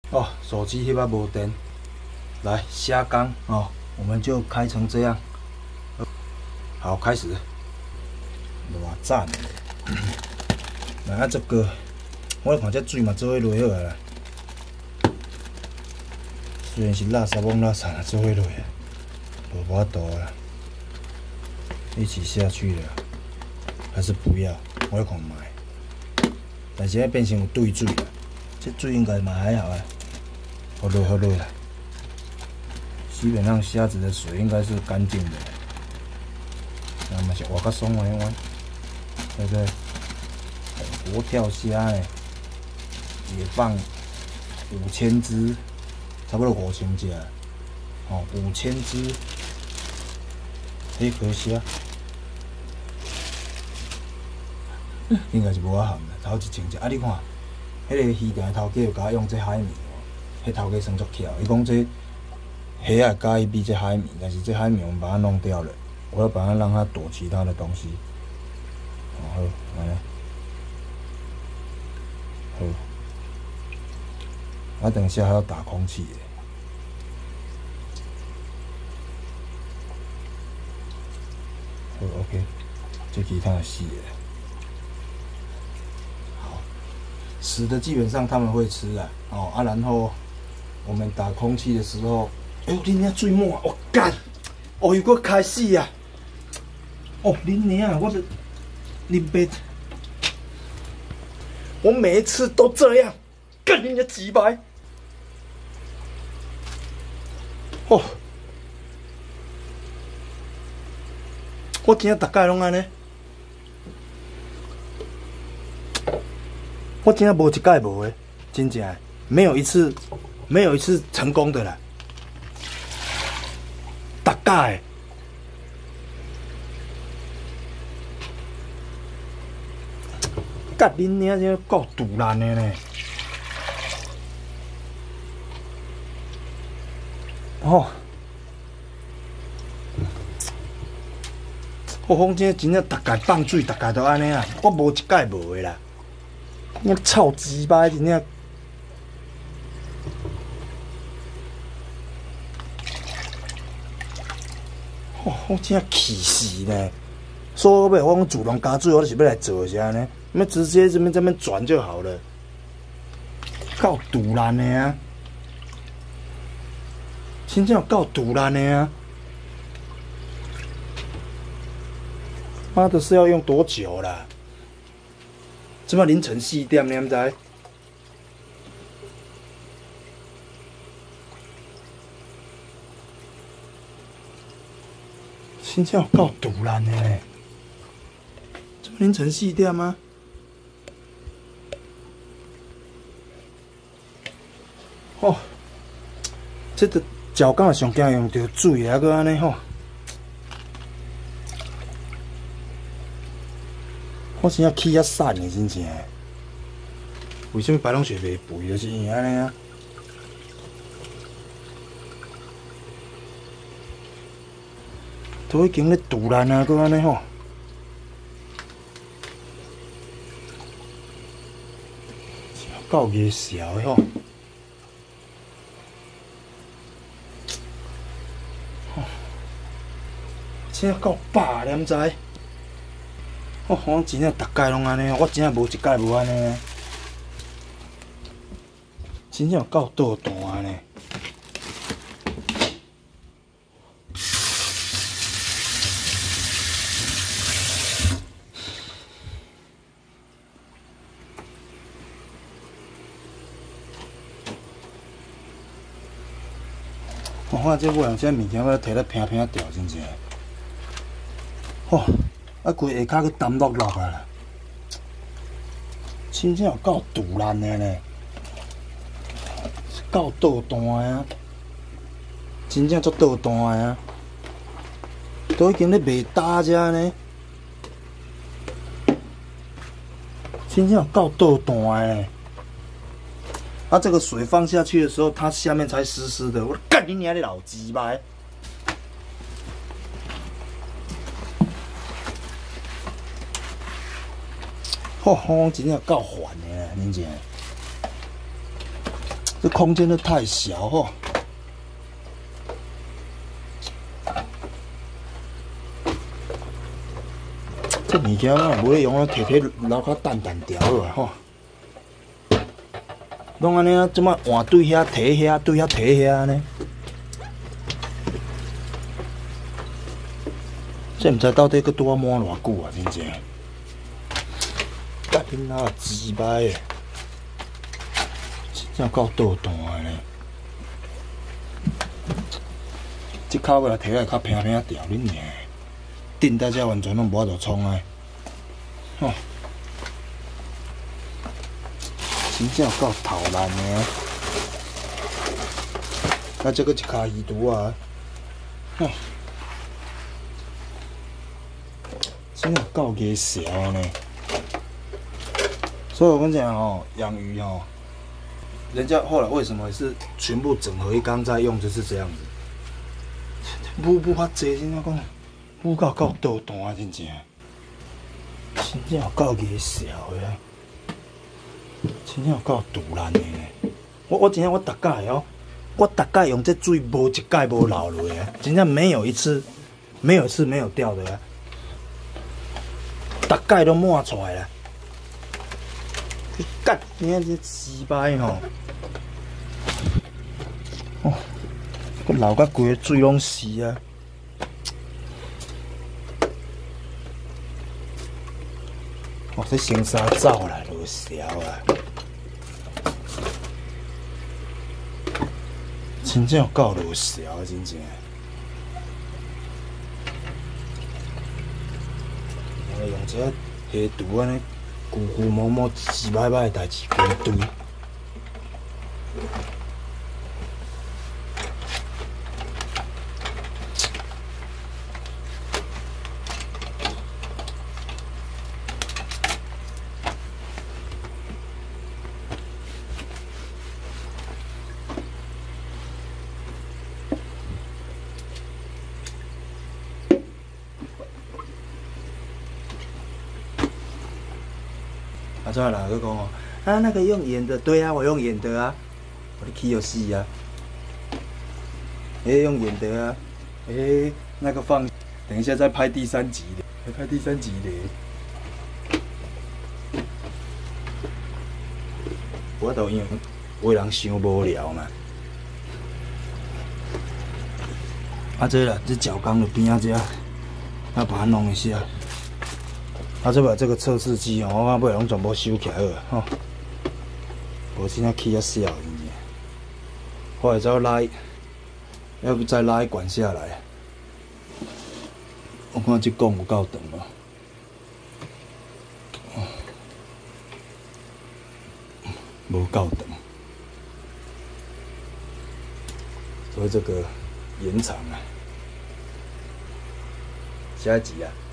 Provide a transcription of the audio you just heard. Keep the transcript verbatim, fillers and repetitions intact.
哦，手机迄把无电，来下缸哦，我们就开成这样。好，开始。偌赞！来这个，我来看这水嘛做伙落好啊啦。虽然是垃圾往垃圾啊，做伙落啊，无法度啦，一起下去了，还是不要？我来看卖。但是要变成有对水啦，这水应该嘛还好啊。好落好落啦，基本上虾子的水应该是干净的。那么是活较爽歪歪，对不对？活跳虾呢，也放五千只，差不多五千只，哦，五千只黑壳虾，应该是无啊含啦，头一千只。啊，你看，迄、那个鱼店头家有甲我用这海绵。迄头家算足巧，伊讲这虾啊介意比这海绵，但是这海绵我们把它弄掉了，我要把它让它躲其他的东西。然后来，好，啊等一下还要打空气耶。好 ，OK， 这其他的死了。好，死的基本上他们会吃啊，哦啊，然后。我们打空气的时候，哎呦，恁娘最满，我干，哦又搁开始啊！哦，恁娘啊，我的，你别，我每一次都这样，干恁娘几百！哦，我真正大概拢安尼，我真正无一届无的，真正没有一次。没有一次成功的啦，大概干恁娘这够毒烂的呢！哦，我讲真真正，大概放水，大概都安尼啊，我无一届无的啦，你臭鸡巴真正。哦，我真气死呢！所以我讲自动加水，我就是要来做啥呢？那直接这边这边转就好了，够毒烂的啊！真正有够毒烂的啊！妈的是要用多久啦？这么凌晨四点，你毋知？真正有够毒烂的嘞！这凌晨四点吗？哦，这个脚竿上惊用到水啊，搁安尼吼！我真正气啊散的，真正。为什么白龙雪袂肥？就是因为安尼啊。都已经咧堵烂啊，搁安尼吼，够热笑的吼，真够饱，你毋知？我我真正逐届拢安尼，我真正无一届无安尼，真正有够倒弹呢。我看这尾这物件，我摕咧平平掉，真正。吼，啊，规下骹去澹落落啊啦，真正有够毒烂的呢，够倒弹啊，真正足倒弹啊，都已经咧袂打遮呢，真正有够倒弹的呢。啊，这个水放下去的时候，它下面才湿湿的。我干你娘的老鸡巴！吼吼，真正够烦的，真正。 这空间都太小哦。这物件啊，无咧用啊，摕摕留较淡淡条啊吼。拢安尼啊，即摆换对遐摕遐，对遐摕遐呢。这毋知到底佮拄啊满偌久啊，真正。甲恁老鸡掰诶，真正够倒弹诶呢。即口过来摕来较平平条，恁娘。 顶大只完全拢无法度创啊！吼，真正够头烂的啊！啊，这个一卡鱼肚啊！吼，真正够鸡小呢！所以我跟你讲哦，养鱼哦，人家后来为什么是全部整合一缸在用，就是这样子。母母较济，真正讲。 母狗够倒弹啊，真正，真正有够野小的啊，真正有够毒烂的呢。我我真正我逐届哦，我逐届用这水无一届无流落的，真正没有一次，没有一次没有掉的啊，逐届都满出来了。干，你看这鸡掰吼，哦，我流甲规个水拢是啊。 哦，这生沙走啦，落小啊！真正有够落小，真正。我用这下毒安尼，糊糊摸摸、直直摆摆的代志归堆。啊，再来个讲哦，啊，那个用演的，对啊，我用演的啊，我的 key 有戏啊，哎、欸，用演的啊，哎、欸，那个放，等一下再拍第三集的，再拍第三集的。我都因为有人伤无聊嘛，啊，这啦，这脚缸的边啊，这要把它弄一下。 啊，这把这个测试机哦，我看尾拢全部收起来了吼，无真正起啊小，真正。后来再拉，要不再拉一管下来。我看这管有够长哦。无够长，所以这个延长啊，下一集啊。